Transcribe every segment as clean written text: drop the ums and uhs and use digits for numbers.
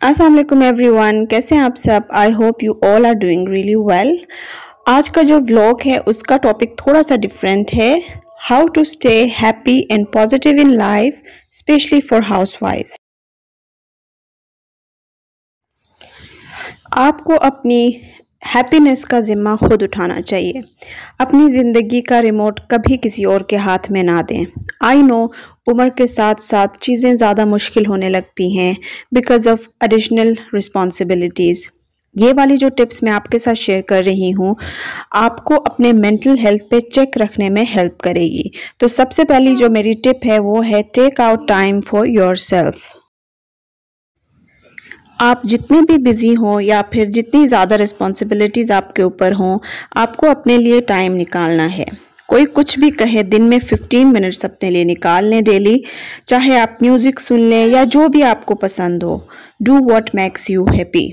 अस्सलाम वालेकुम एवरीवन, कैसे हैं आप सब। I hope you all are doing really well. आज का जो व्लॉग है उसका टॉपिक थोड़ा सा डिफरेंट है। How to stay happy and positive in life, specially for हाउसवाइफ्स। आपको अपनी हैप्पीनेस का जिम्मा खुद उठाना चाहिए। अपनी ज़िंदगी का रिमोट कभी किसी और के हाथ में ना दें। आई नो उम्र के साथ साथ चीज़ें ज़्यादा मुश्किल होने लगती हैं बिकॉज ऑफ एडिशनल रिस्पॉन्सिबिलिटीज़। ये वाली जो टिप्स मैं आपके साथ शेयर कर रही हूँ आपको अपने मेंटल हेल्थ पे चेक रखने में हेल्प करेगी। तो सबसे पहली जो मेरी टिप है वो है take out time for yourself. आप जितने भी बिजी हों या फिर जितनी ज़्यादा रिस्पॉन्सिबिलिटीज़ आपके ऊपर हों, आपको अपने लिए टाइम निकालना है। कोई कुछ भी कहे, दिन में 15 मिनट्स अपने लिए निकाल लें डेली। चाहे आप म्यूज़िक सुन लें या जो भी आपको पसंद हो। Do what makes you happy.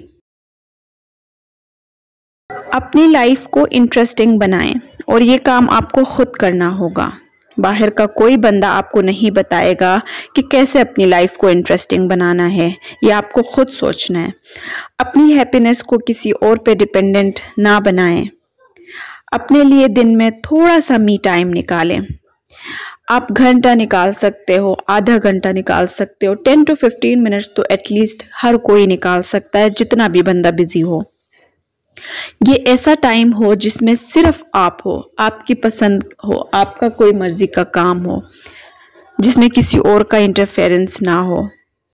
अपनी लाइफ को इंटरेस्टिंग बनाएं और ये काम आपको खुद करना होगा। बाहर का कोई बंदा आपको नहीं बताएगा कि कैसे अपनी लाइफ को इंटरेस्टिंग बनाना है, ये आपको खुद सोचना है। अपनी हैप्पीनेस को किसी और पे डिपेंडेंट ना बनाएं। अपने लिए दिन में थोड़ा सा मी टाइम निकालें। आप घंटा निकाल सकते हो, आधा घंटा निकाल सकते हो, 10 to 15 मिनट्स तो एटलीस्ट हर कोई निकाल सकता है, जितना भी बंदा बिजी हो। ये ऐसा टाइम हो जिसमें सिर्फ आप हो, आपकी पसंद हो, आपका कोई मर्जी का काम हो, जिसमें किसी और का इंटरफेरेंस ना हो।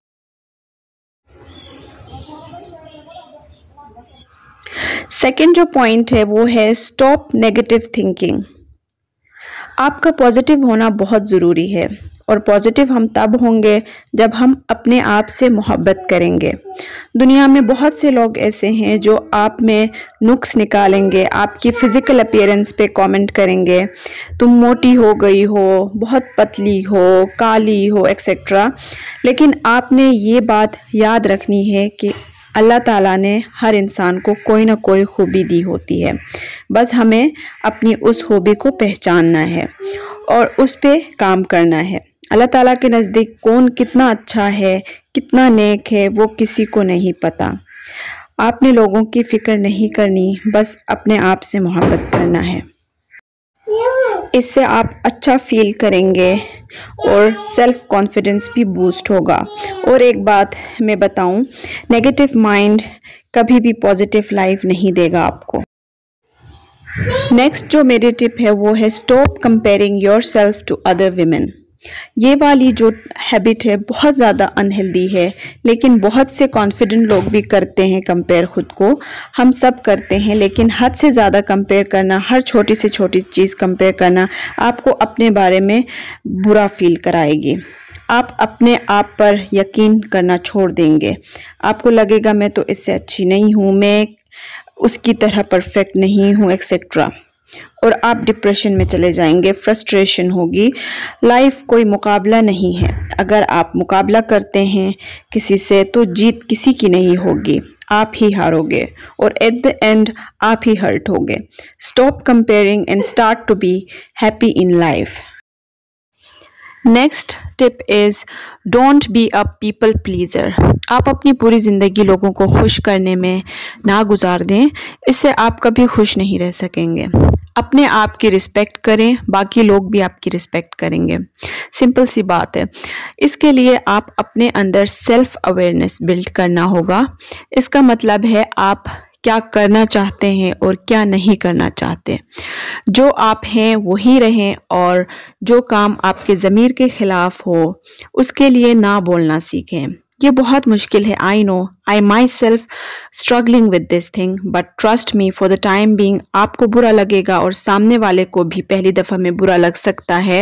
सेकंड जो पॉइंट है वो है स्टॉप नेगेटिव थिंकिंग। आपका पॉजिटिव होना बहुत ज़रूरी है और पॉजिटिव हम तब होंगे जब हम अपने आप से मोहब्बत करेंगे। दुनिया में बहुत से लोग ऐसे हैं जो आप में नुक्स निकालेंगे, आपकी फ़िज़िकल अपीयरेंस पे कमेंट करेंगे, तुम मोटी हो गई हो, बहुत पतली हो, काली हो, एक्सेट्रा। लेकिन आपने ये बात याद रखनी है कि अल्लाह ताला ने हर इंसान को कोई ना कोई खूबी दी होती है। बस हमें अपनी उस खूबी को पहचानना है और उस पे काम करना है। अल्लाह ताला के नज़दीक कौन कितना अच्छा है, कितना नेक है, वो किसी को नहीं पता। आपने लोगों की फ़िक्र नहीं करनी, बस अपने आप से मोहब्बत करना है। इससे आप अच्छा फील करेंगे और सेल्फ कॉन्फिडेंस भी बूस्ट होगा। और एक बात मैं बताऊं, नेगेटिव माइंड कभी भी पॉजिटिव लाइफ नहीं देगा आपको। नेक्स्ट जो मेरी टिप है वो है stop comparing yourself to other women. ये वाली जो हैबिट है बहुत ज़्यादा अनहेल्दी है, लेकिन बहुत से कॉन्फिडेंट लोग भी करते हैं कंपेयर खुद को। हम सब करते हैं, लेकिन हद से ज़्यादा कंपेयर करना, हर छोटी से छोटी चीज़ कंपेयर करना आपको अपने बारे में बुरा फील कराएगी। आप अपने आप पर यकीन करना छोड़ देंगे। आपको लगेगा मैं तो इससे अच्छी नहीं हूँ, मैं उसकी तरह परफेक्ट नहीं हूँ, एक्सेट्रा। और आप डिप्रेशन में चले जाएंगे, फ्रस्ट्रेशन होगी। लाइफ कोई मुकाबला नहीं है। अगर आप मुकाबला करते हैं किसी से तो जीत किसी की नहीं होगी, आप ही हारोगे और एट द एंड आप ही हर्ट होगे। Stop comparing and start to be happy in life. Next tip is don't be a people pleaser. आप अपनी पूरी ज़िंदगी लोगों को खुश करने में ना गुजार दें, इससे आप कभी खुश नहीं रह सकेंगे। अपने आप की रिस्पेक्ट करें, बाकी लोग भी आपकी रिस्पेक्ट करेंगे। सिंपल सी बात है। इसके लिए आप अपने अंदर सेल्फ अवेयरनेस बिल्ड करना होगा। इसका मतलब है आप क्या करना चाहते हैं और क्या नहीं करना चाहते। जो आप हैं वही रहें और जो काम आपके ज़मीर के खिलाफ हो उसके लिए ना बोलना सीखें। ये बहुत मुश्किल है, I know, I myself struggling with this thing, but trust me, for the time being आपको बुरा लगेगा और सामने वाले को भी पहली दफ़ा में बुरा लग सकता है,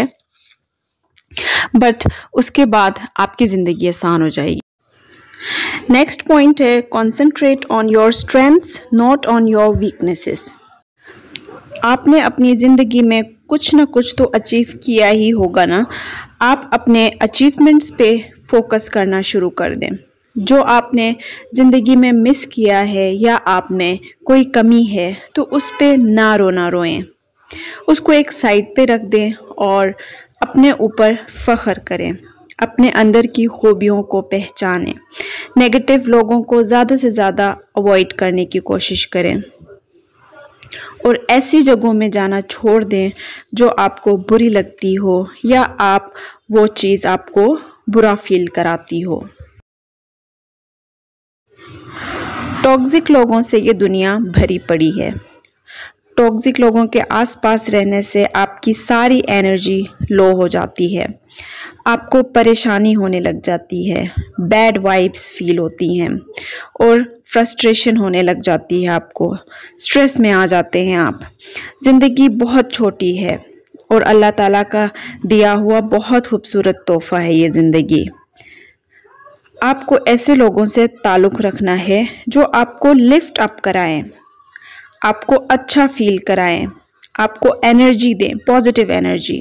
बट उसके बाद आपकी ज़िंदगी आसान हो जाएगी। नेक्स्ट पॉइंट है concentrate on your strengths not on your weaknesses. आपने अपनी ज़िंदगी में कुछ ना कुछ तो अचीव किया ही होगा ना। आप अपने अचीवमेंट्स पे फोकस करना शुरू कर दें। जो आपने ज़िंदगी में मिस किया है या आप में कोई कमी है तो उस पे ना रोएं, उसको एक साइड पे रख दें और अपने ऊपर फ़ख्र करें। अपने अंदर की खूबियों को पहचानें। नेगेटिव लोगों को ज़्यादा से ज़्यादा अवॉइड करने की कोशिश करें और ऐसी जगहों में जाना छोड़ दें जो आपको बुरी लगती हो या वो चीज़ आपको बुरा फील कराती हो। टॉक्सिक लोगों से ये दुनिया भरी पड़ी है। टॉक्सिक लोगों के आसपास रहने से आपकी सारी एनर्जी लो हो जाती है, आपको परेशानी होने लग जाती है, बैड वाइब्स फील होती हैं और फ्रस्ट्रेशन होने लग जाती है, आपको स्ट्रेस में आ जाते हैं आप। ज़िंदगी बहुत छोटी है और अल्लाह ताला का दिया हुआ बहुत खूबसूरत तोहफा है ये ज़िंदगी। आपको ऐसे लोगों से ताल्लुक़ रखना है जो आपको लिफ्ट अप कराएं, आपको अच्छा फील कराएं, आपको एनर्जी दें, positive energy.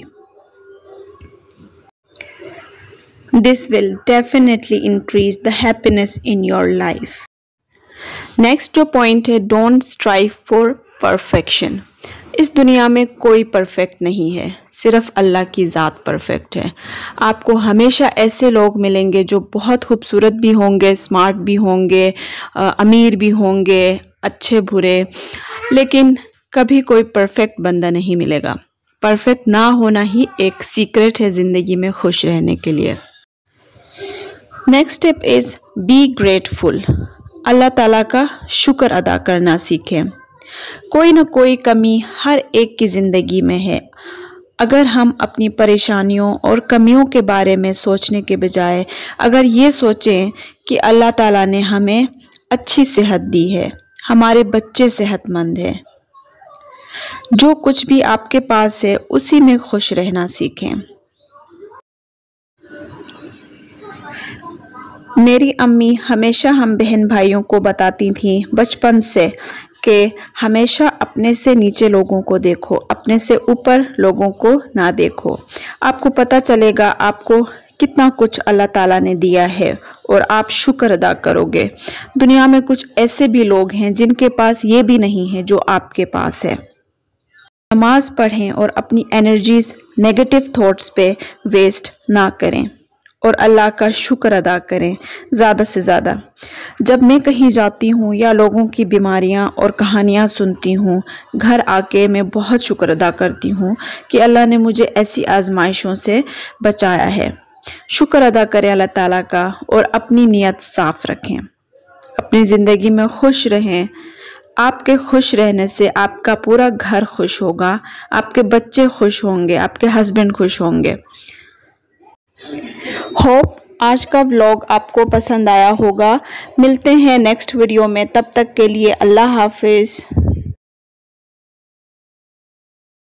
This will definitely increase the happiness in your life. Next जो पॉइंट है, डोंट स्ट्राइव फॉर परफेक्शन। इस दुनिया में कोई परफेक्ट नहीं है, सिर्फ अल्लाह की ज़ात परफेक्ट है। आपको हमेशा ऐसे लोग मिलेंगे जो बहुत खूबसूरत भी होंगे, स्मार्ट भी होंगे, अमीर भी होंगे, अच्छे बुरे, लेकिन कभी कोई परफेक्ट बंदा नहीं मिलेगा। परफेक्ट ना होना ही एक सीक्रेट है ज़िंदगी में खुश रहने के लिए। Next step is be grateful. Allah ताला का शुक्र अदा करना सीखें। कोई ना कोई कमी हर एक की ज़िंदगी में है। अगर हम अपनी परेशानियों और कमियों के बारे में सोचने के बजाय अगर ये सोचें कि अल्लाह ताला ने हमें अच्छी सेहत दी है, हमारे बच्चे सेहतमंद हैं, जो कुछ भी आपके पास है उसी में खुश रहना सीखें। मेरी अम्मी हमेशा हम बहन भाइयों को बताती थी बचपन से कि हमेशा अपने से नीचे लोगों को देखो, अपने से ऊपर लोगों को ना देखो। आपको पता चलेगा आपको कितना कुछ अल्लाह ताला ने दिया है और आप शुक्र अदा करोगे। दुनिया में कुछ ऐसे भी लोग हैं जिनके पास ये भी नहीं है जो आपके पास है। नमाज पढ़ें और अपनी एनर्जीज नेगेटिव थॉट्स पे वेस्ट ना करें और अल्लाह का शुक्र अदा करें ज़्यादा से ज़्यादा। जब मैं कहीं जाती हूँ या लोगों की बीमारियाँ और कहानियाँ सुनती हूँ, घर आके मैं बहुत शुक्र अदा करती हूँ कि अल्लाह ने मुझे ऐसी आजमाइशों से बचाया है। शुक्र अदा करें अल्लाह ताला का और अपनी नीयत साफ रखें, अपनी ज़िंदगी में खुश रहें। आपके खुश रहने से आपका पूरा घर खुश होगा, आपके बच्चे खुश होंगे, आपके हस्बैंड खुश होंगे। होप आज का व्लॉग आपको पसंद आया होगा। मिलते हैं नेक्स्ट वीडियो में, तब तक के लिए अल्लाह हाफिज़।